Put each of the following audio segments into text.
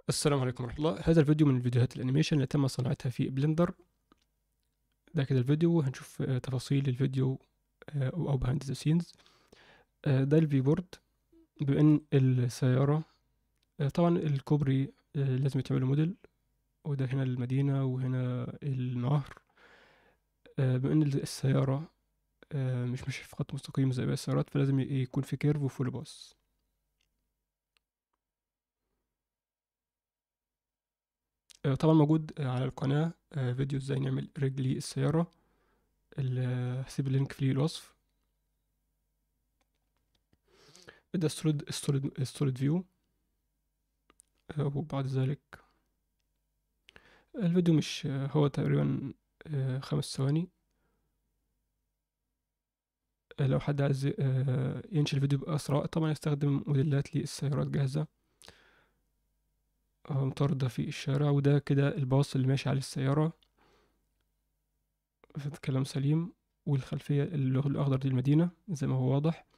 السلام عليكم ورحمة الله. هذا الفيديو من الفيديوهات الانيميشن اللي تم صناعتها في بلندر. ده كده الفيديو هنشوف تفاصيل الفيديو او behind the scenes. ده الفي بورد. بما ان السيارة طبعا الكوبري لازم يتعمل له موديل، وده هنا المدينة وهنا النهر. بما ان السيارة مش ماشية في خط مستقيم زي باقي السيارات، فلازم يكون في كيرف وفول باص. طبعا موجود على القناة فيديو ازاي نعمل رجلي السيارة، اللي هسيب اللينك في الوصف. ده السوليد فيو. وبعد ذلك الفيديو مش هو تقريبا 5 ثواني. لو حد عايز ينشئ الفيديو بأسرع، طبعا يستخدم موديلات للسيارات جاهزة مطاردة في الشارع. وده كده الباص اللي ماشي على السيارة، كلام سليم. والخلفية اللون الأخضر دي المدينة زي ما هو واضح.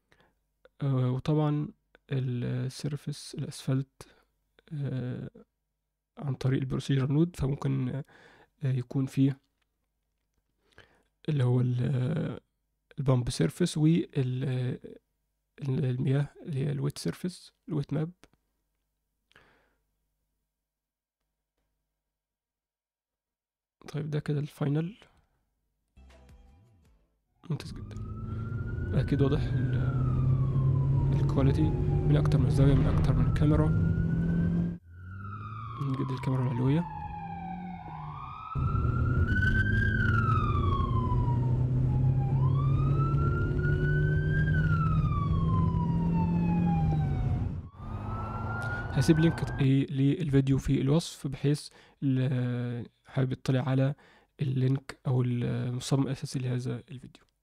وطبعا السيرفس الأسفلت آه، عن طريق البروسيجر نود، فممكن يكون فيه اللي هو البامب سيرفيس والمياه اللي هي الويت سيرفيس الويت ماب. طيب ده كده الفاينل، ممتاز جدا. اكيد واضح الكواليتي من اكتر من زاوية، من اكتر من كاميرا. نجد الكاميرا العلوية. هسيب لينك للفيديو في الوصف، بحيث اللي حابب يطلع على اللينك او المصمم الاساسي لهذا الفيديو.